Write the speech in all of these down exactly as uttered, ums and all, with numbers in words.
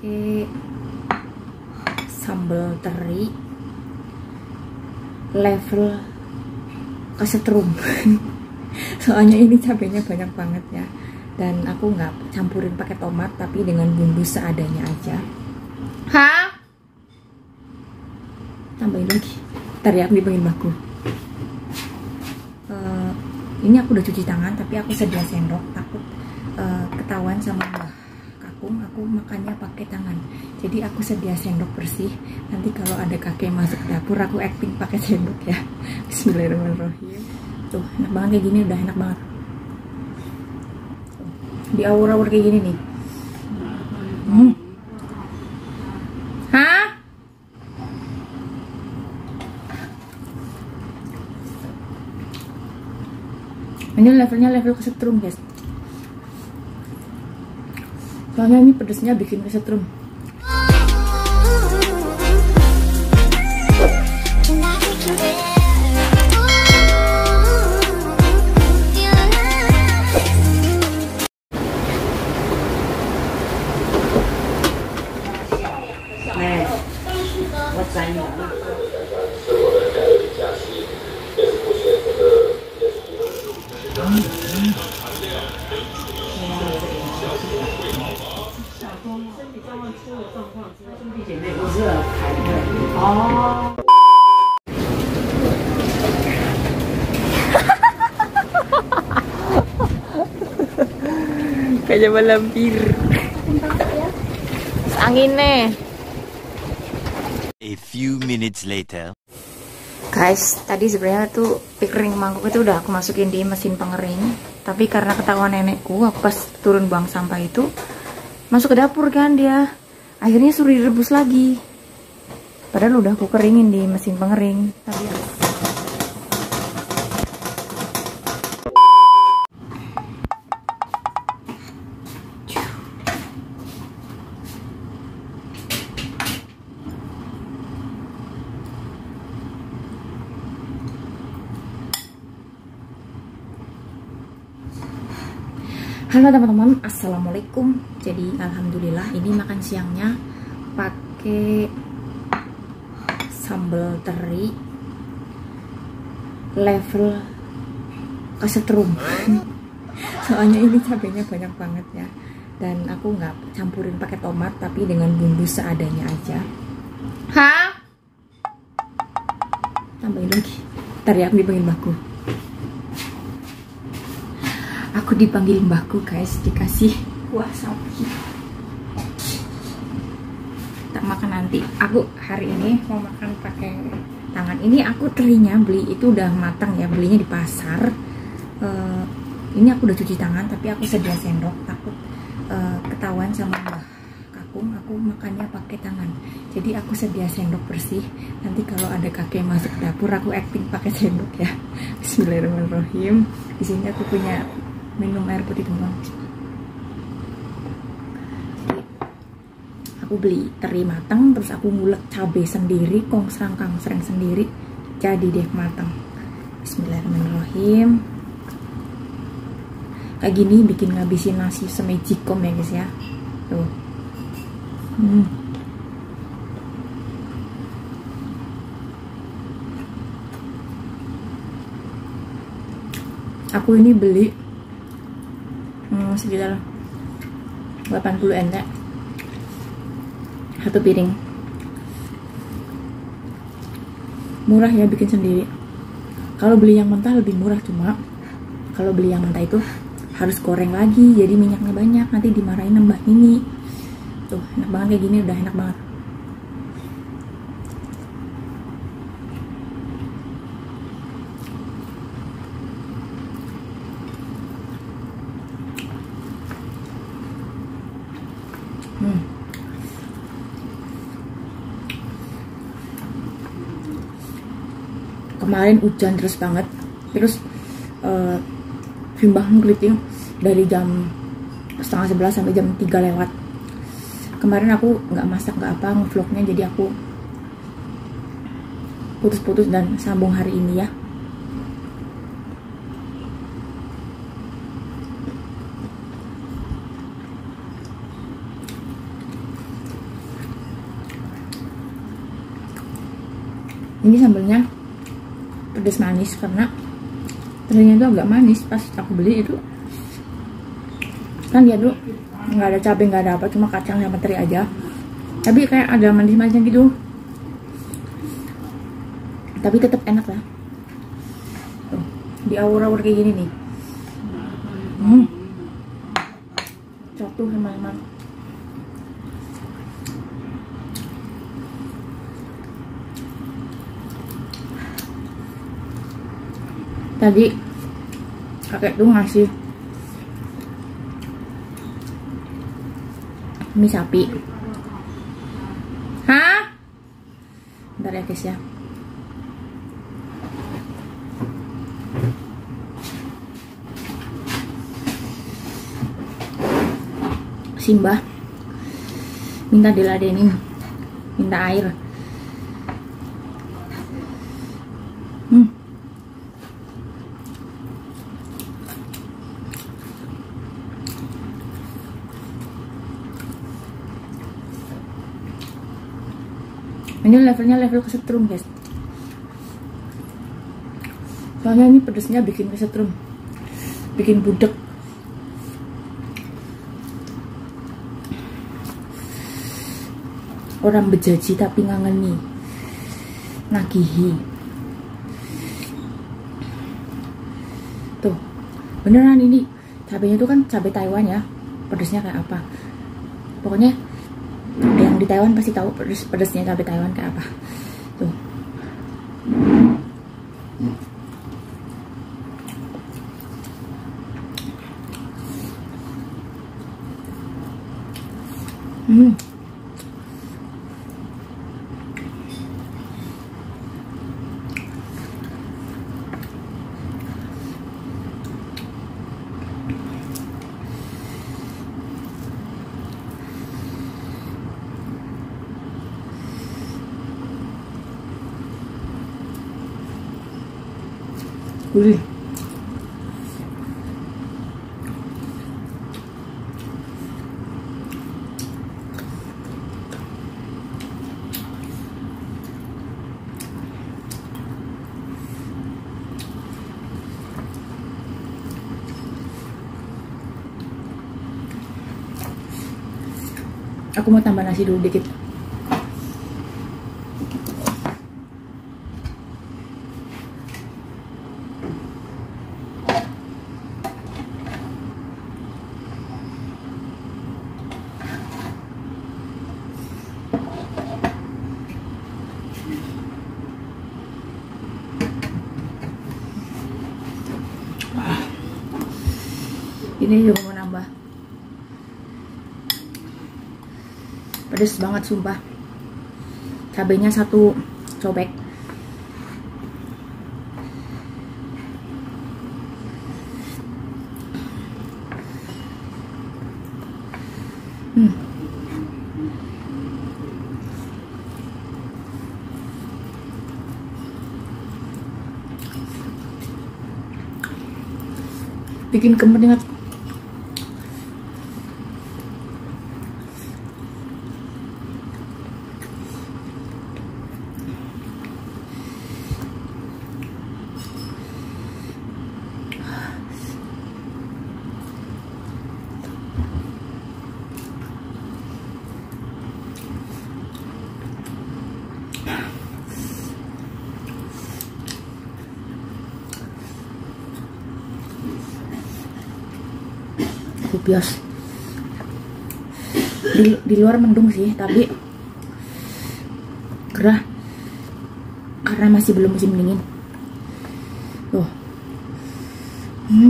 pakai sambal teri level kesetrum. Soalnya ini cabenya banyak banget ya, dan aku nggak campurin pakai tomat tapi dengan bumbu seadanya aja. Hah? Tambahin lagi. Ntar ya, aku dipanggil mbakku. Uh, ini aku udah cuci tangan tapi aku sedia sendok, takut uh, ketahuan sama mbak kakung aku makannya pakai tangan. Jadi aku sedia sendok bersih. Nanti kalau ada kakek masuk dapur aku acting pakai sendok ya. Bismillahirrahmanirrahim. Tuh, enak banget kayak gini, udah enak banget. Di awur-awur kayak gini nih. Hmm. Hah? Ini levelnya level kesetrum guys. Soalnya ini pedesnya bikin kesetrum. Kayak malampir. Anginnya. A few minutes later. Guys, tadi sebenarnya tuh piring mangkuk itu udah aku masukin di mesin pengering, tapi karena ketahuan nenekku, aku pas turun buang sampah itu masuk ke dapur kan dia. Akhirnya suruh direbus lagi. Padahal udah aku keringin di mesin pengering. Tapi ya. Halo teman-teman, assalamualaikum. Jadi alhamdulillah ini makan siangnya pakai sambal teri level kesetrum. Soalnya ini cabenya banyak banget ya, dan aku nggak campurin pakai tomat tapi dengan bumbu seadanya aja. Hah? Tambahin lagi. Ntar ya, aku dipanggil mbakku. Aku dipanggil mbakku guys, dikasih kuah sapi. Tak makan nanti. Aku hari ini mau makan pakai tangan. Ini aku terinya beli itu udah matang ya, belinya di pasar. Uh, ini aku udah cuci tangan tapi aku sedia sendok, takut uh, ketahuan sama mbak kakung aku makannya pakai tangan. Jadi aku sedia sendok bersih. Nanti kalau ada kakek masuk dapur aku acting pakai sendok ya. Bismillahirrahmanirrahim. Di sini aku punya minum air putih teman. Aku beli teri matang, terus aku ngulek cabai sendiri, kongsrang kangsreng sendiri, jadi deh matang. Bismillahirrahmanirrahim. Kayak gini bikin ngabisin nasi semejikom ya guys ya. Tuh. Hmm. Aku ini beli Hmm, sekitar delapan puluh ente satu piring. Murah ya bikin sendiri. Kalau beli yang mentah lebih murah, cuma kalau beli yang mentah itu harus goreng lagi, jadi minyaknya banyak, nanti dimarahin nambah ini. Tuh enak banget kayak gini, udah enak banget. Hmm. Kemarin hujan terus banget, terus uh, simbah ngeliting dari jam setengah sebelas sampai jam tiga lewat. Kemarin aku nggak masak nggak apa ngevlognya, jadi aku putus-putus dan sambung hari ini ya. Ini sambalnya pedas manis karena terinya itu agak manis. Pas aku beli itu kan dia tuh nggak ada cabai, nggak ada apa, cuma kacang sama teri aja, tapi kayak ada manis-manisnya gitu, tapi tetap enak lah. Tuh, di awur-awur kayak gini nih. hmm. Jatuh teman-teman. Tadi kakek tuh ngasih mie sapi. Hah? Bentar ya guys ya. Simbah minta diladenin, minta air. Hmm. Ini levelnya level kesetrum guys. Soalnya ini pedesnya bikin kesetrum, bikin budek. Orang bejaji tapi ngangeni, nagihi. Tuh, beneran ini cabenya tuh kan cabai Taiwan ya. Pedesnya kayak apa? Pokoknya yang di Taiwan pasti tahu pedes pedesnya cabai Taiwan kayak apa. Tuh. Hmm. Gurih. Aku mau tambah nasi dulu dikit. Ini juga mau nambah. Pedes banget sumpah. Cabenya satu cobek. Hmm. Bikin keringat. Bias di, di luar mendung sih, tapi gerah karena masih belum musim dingin. Tuh. Hmm.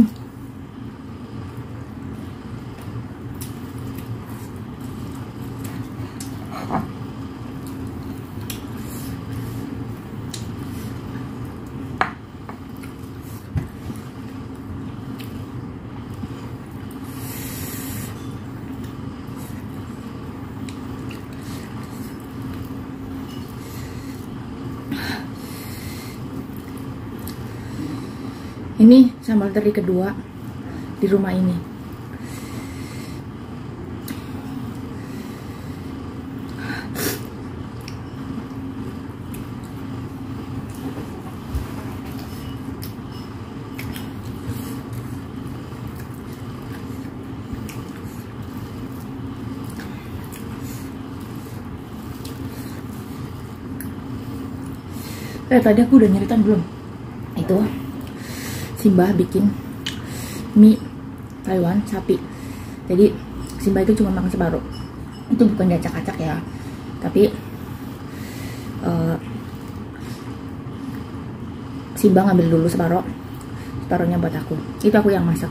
Ini sambal teri kedua di rumah ini. Eh tadi aku udah nyeritain belum? Itu Simbah bikin mie Taiwan sapi. Jadi Simbah itu cuma makan separuh. Itu bukan diacak-acak ya, tapi uh, Simbah ngambil dulu separuh, separuhnya buat aku. Itu aku yang masak.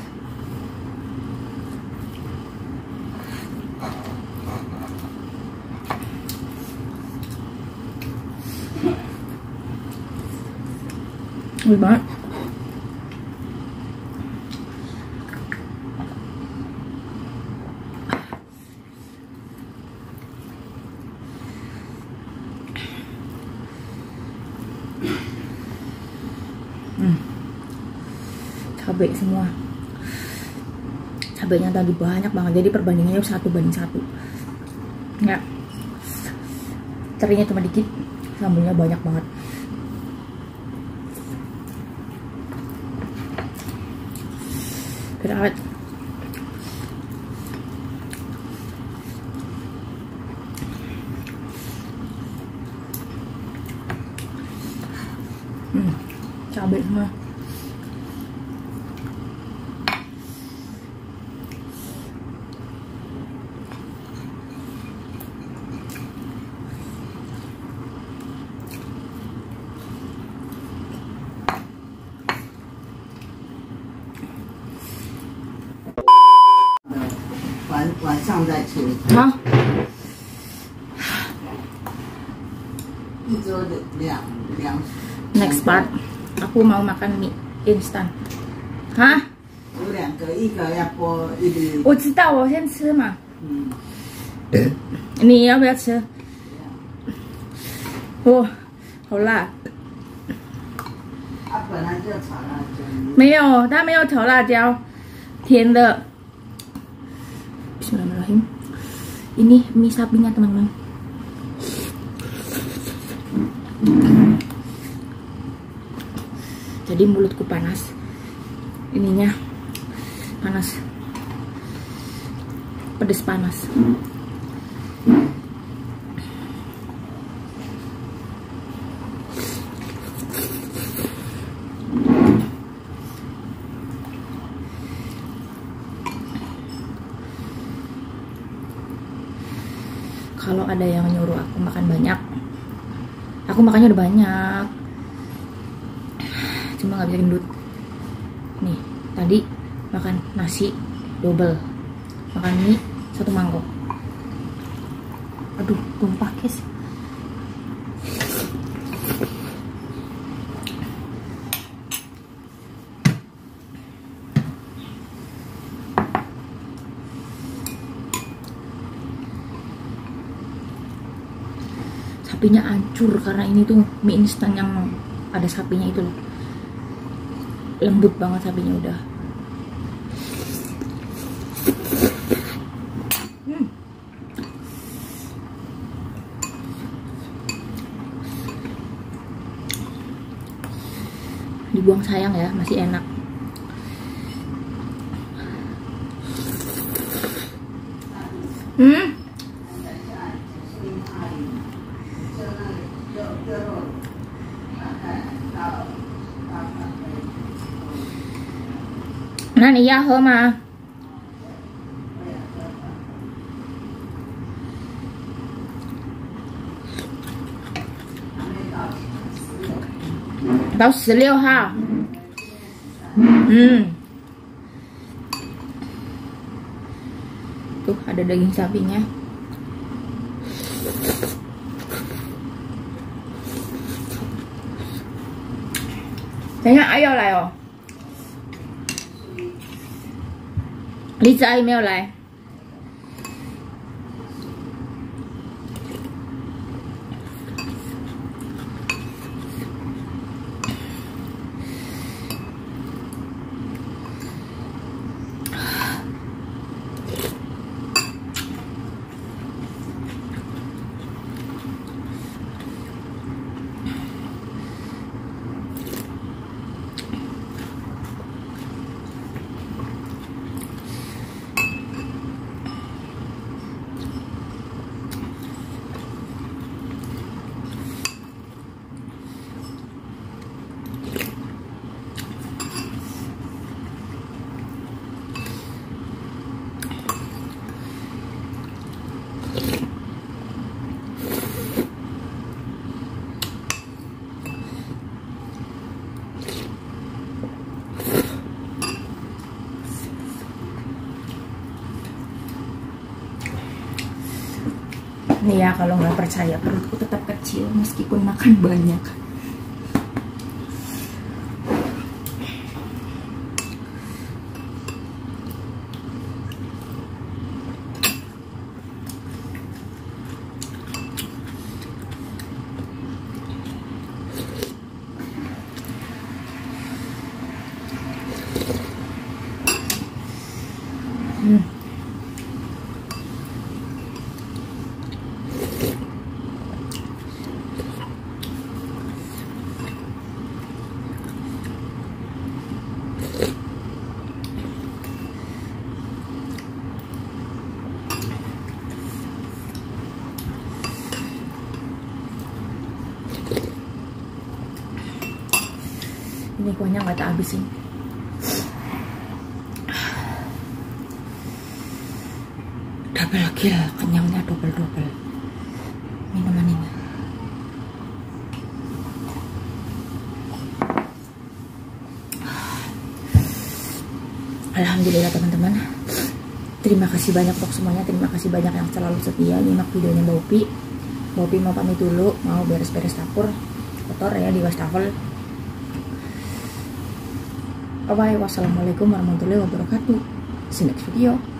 Enak banget. Hmm. Cabai semua. Cabainya tadi banyak banget. Jadi perbandingannya satu banding satu. Ya. Terinya cuma dikit, sambelnya banyak banget. Beda awet. Hmm, cabai semua. Hah? Next part, aku mau makan mie instan. Hah? 有两个，一个要剥一粒。 我知道，我先吃嘛。嗯。你要不要吃？哦，好辣。 它本来就炒辣椒。 没有，它没有炒辣椒，甜的。Bismillahirrahmanirrahim. Ini mie sapinya teman-teman. Jadi mulutku panas, ininya panas, pedes panas. Kalau ada yang nyuruh aku makan banyak, aku makannya udah banyak, cuma nggak bisa gendut. Nih tadi makan nasi double, makan mie satu mangkok. Aduh, tumpah guys. Sapinya hancur karena ini tuh mie instan yang ada sapinya itu loh. Lembut banget sapinya udah. Hmm. Dibuang sayang ya, masih enak. Hmm. Nah, 你要喝吗？到十六号。Hmm. Tuh ada daging sapinya. Kayaknya ayo lah yo. 梨子阿姨没有来。 Nih ya, kalau nggak percaya, perutku tetap kecil meskipun makan banyak. Hmm. Ini kuahnya nggak tak habisin. Double kill, kenyangnya double-double. Minuman ini. Alhamdulillah teman-teman. Terima kasih banyak untuk semuanya. Terima kasih banyak yang selalu setia nyimak videonya Mbak Upi. Mbak Upi mau pamit dulu, mau beres-beres dapur kotor ya di wastafel. Bye bye. Wassalamualaikum warahmatullahi wabarakatuh. See you next video.